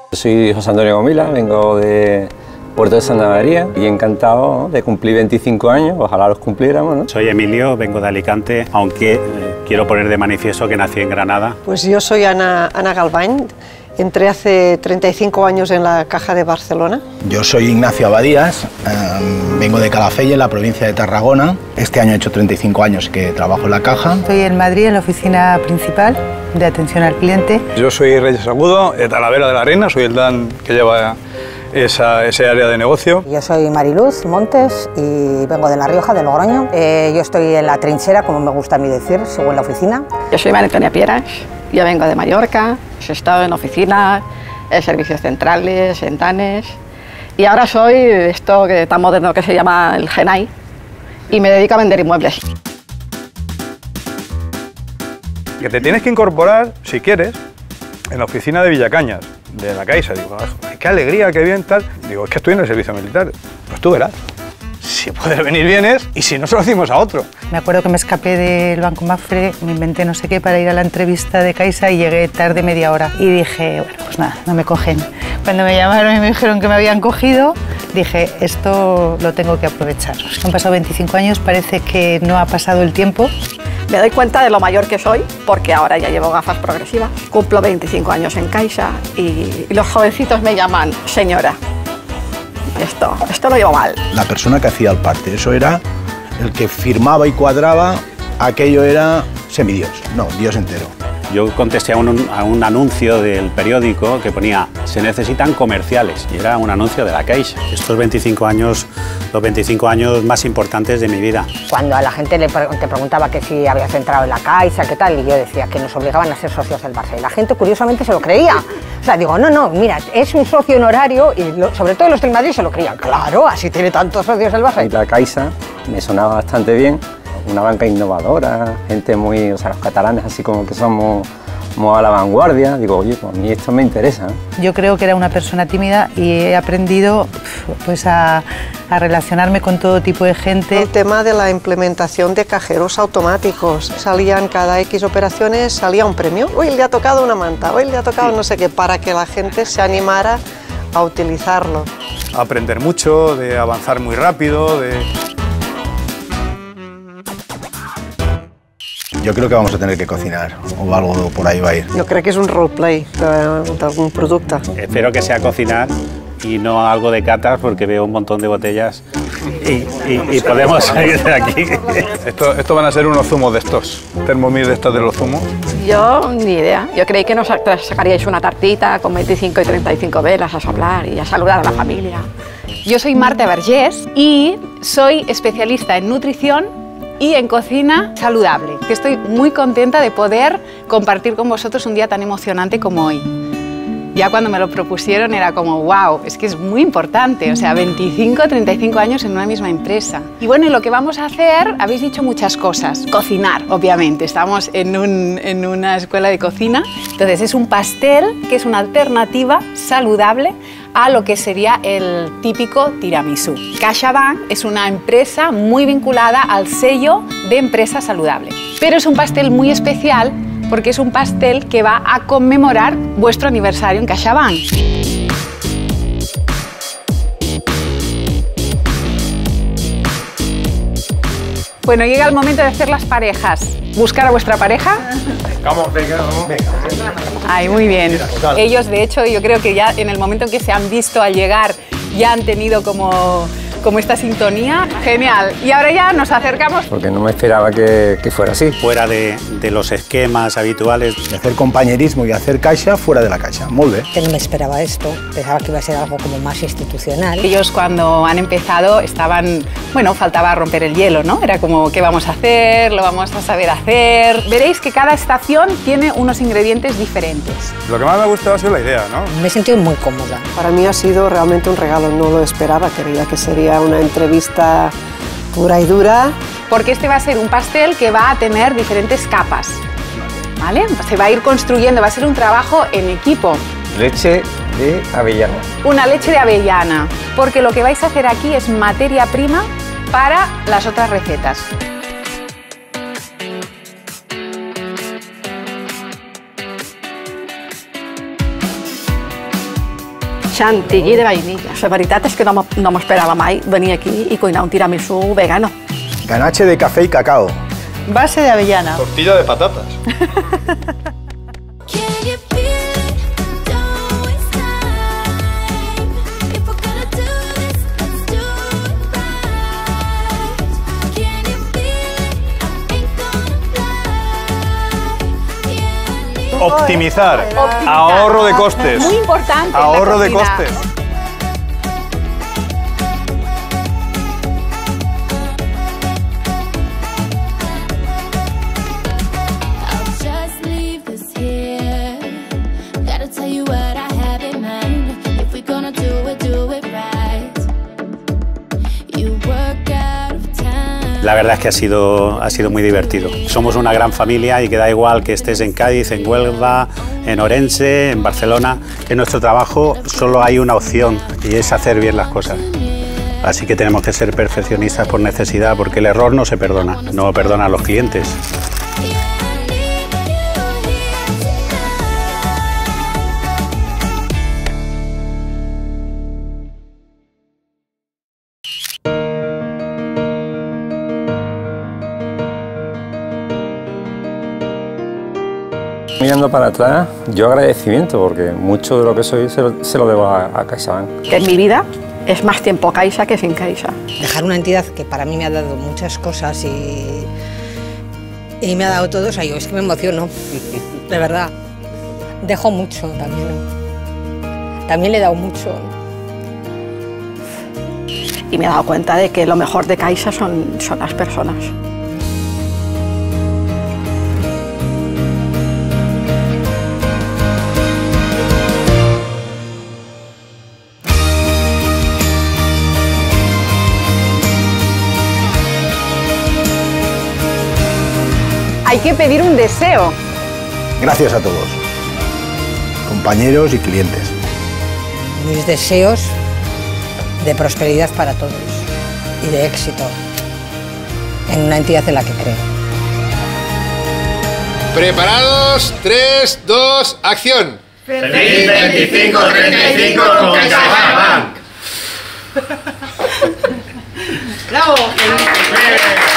Soy José Antonio Gomila, vengo de Puerto de Santa María y encantado de cumplir 25 años, ojalá los cumpliéramos, ¿no? Soy Emilio, vengo de Alicante, aunque quiero poner de manifiesto que nací en Granada. Pues yo soy Ana Galván, entré hace 35 años en la Caja de Barcelona. Yo soy Ignacio Abadías, vengo de Calafell, en la provincia de Tarragona. Este año he hecho 35 años que trabajo en la Caja. Estoy en Madrid, en la oficina principal de atención al cliente. Yo soy Reyes Agudo, de Talavera de la Reina, soy el Dan que lleva ese área de negocio. Yo soy Mariluz Montes y vengo de La Rioja, de Logroño. Yo estoy en la trinchera, como me gusta a mí decir, según la oficina. Yo soy María Antonia Pieras, yo vengo de Mallorca, he estado en oficinas, en servicios centrales, en TANES, y ahora soy esto que tan moderno que se llama el GENAI, y me dedico a vender inmuebles. Que te tienes que incorporar, si quieres, en la oficina de Villacañas, de la Caixa. Digo, qué alegría, qué bien, tal. Digo, es que estoy en el servicio militar. Pues tú verás. Si puedes venir, vienes, y si no, se lo decimos a otro. Me acuerdo que me escapé del Banco Mafre, me inventé no sé qué para ir a la entrevista de Caixa y llegué tarde media hora. Y dije, bueno, pues nada, no me cogen. Cuando me llamaron y me dijeron que me habían cogido, dije, esto lo tengo que aprovechar. Han pasado 25 años, parece que no ha pasado el tiempo. Me doy cuenta de lo mayor que soy, porque ahora ya llevo gafas progresivas, cumplo 25 años en Caixa y los jovencitos me llaman señora. Esto lo llevo mal. La persona que hacía el parte, eso era el que firmaba y cuadraba, aquello era semidios, no, Dios entero. Yo contesté a un anuncio del periódico que ponía se necesitan comerciales y era un anuncio de la Caixa. Estos 25 años, los 25 años más importantes de mi vida. Cuando a la gente te preguntaba que si habías entrado en la Caixa, qué tal, y yo decía que nos obligaban a ser socios del Barça, y la gente curiosamente se lo creía. O sea, digo, no, mira, es un socio honorario, y sobre todo los del Madrid se lo creían. Claro, así tiene tantos socios el Barça. Y la Caixa me sonaba bastante bien, una banca innovadora, gente muy, o sea, los catalanes así como que somos a la vanguardia. Digo, oye, pues a mí esto me interesa. Yo creo que era una persona tímida y he aprendido pues a relacionarme con todo tipo de gente. El tema de la implementación de cajeros automáticos. Salían cada X operaciones, salía un premio. Hoy le ha tocado una manta, hoy le ha tocado no sé qué, para que la gente se animara a utilizarlo. Aprender mucho, de avanzar muy rápido, de... Yo creo que vamos a tener que cocinar, o algo por ahí va a ir. Yo creo que és un roleplay d'algun producte. Espero que sea cocinar y no algo de catas porque veo un montón de botellas y podemos salir de aquí. Esto van a ser unos zumos de estos, Thermomix de estos de los zumos. Yo ni idea. Yo creí que nos sacaríais una tartita con 25 y 35 velas a soplar y a saludar a la familia. Yo soy Marta Vergés y soy especialista en nutrición y en cocina saludable. Estoy muy contenta de poder compartir con vosotros un día tan emocionante como hoy. Ya cuando me lo propusieron era como, wow, es que es muy importante, o sea, 25, 35 años en una misma empresa. Y bueno, y lo que vamos a hacer, habéis dicho muchas cosas. Cocinar, obviamente, estamos en una escuela de cocina. Entonces es un pastel que es una alternativa saludable a lo que sería el típico tiramisú. CaixaBank es una empresa muy vinculada al sello de empresa saludable. Pero es un pastel muy especial porque es un pastel que va a conmemorar vuestro aniversario en CaixaBank. Bueno, llega el momento de hacer las parejas. ¿Buscar a vuestra pareja? Vamos, venga, vamos. Ay, muy bien. Ellos, de hecho, yo creo que ya en el momento en que se han visto al llegar, ya han tenido como esta sintonía. Genial. Y ahora ya nos acercamos. Porque no me esperaba que fuera así. Fuera de los esquemas habituales. De hacer compañerismo y hacer Caixa fuera de la Caixa, muy bien. Que no me esperaba esto, pensaba que iba a ser algo como más institucional. Ellos cuando han empezado estaban, bueno, faltaba romper el hielo, ¿no? Era como, ¿qué vamos a hacer? ¿Lo vamos a saber hacer? Veréis que cada estación tiene unos ingredientes diferentes. Lo que más me ha gustado ha sido la idea, ¿no? Me he sentido muy cómoda. Para mí ha sido realmente un regalo, no lo esperaba, creía que sería una entrevista pura y dura. Porque este va a ser un pastel que va a tener diferentes capas, ¿vale? Se va a ir construyendo, va a ser un trabajo en equipo. Leche de avellana. Una leche de avellana, porque lo que vais a hacer aquí es materia prima para las otras recetas. chantilly de vainilla. La veritat és que no m'ho esperava mai venir aquí i cuinar un tiramisú vegano. Ganache de café y cacao. Base de avellana. Tortilla de patatas. Optimizar. Ahorro de costes. Muy importante. Ahorro de costes. La verdad es que ha sido muy divertido. Somos una gran familia y que da igual que estés en Cádiz, en Huelva, en Orense, en Barcelona. En nuestro trabajo solo hay una opción y es hacer bien las cosas. Así que tenemos que ser perfeccionistas por necesidad, porque el error no se perdona, no perdona a los clientes. Mirando para atrás, yo agradecimiento, porque mucho de lo que soy se lo debo a CaixaBank. Que en mi vida es más tiempo Caixa que sin Caixa. Dejar una entidad que para mí me ha dado muchas cosas y me ha dado todo, o sea, yo es que me emociono, de verdad. Dejo mucho también. También le he dado mucho. Y me he dado cuenta de que lo mejor de Caixa son las personas. Hay que pedir un deseo. Gracias a todos, compañeros y clientes. Mis deseos de prosperidad para todos y de éxito en una entidad en la que creo. Preparados, 3, 2, acción. ¡Feliz 25-35 con CaixaBank! ¡Bravo!